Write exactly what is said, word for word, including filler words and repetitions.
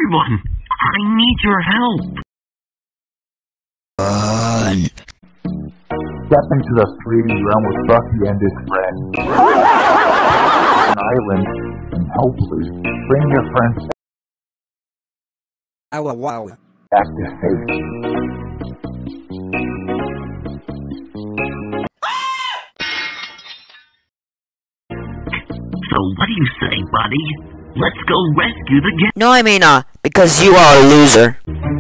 Everyone, I need your help. Uh... Step into the three D realm with Bucky and his friends. An island, and hopefully bring your friends Ow, wow. back to safety. So what do you say, buddy? Let's go rescue the gang. No, I mean, uh, because you are a loser.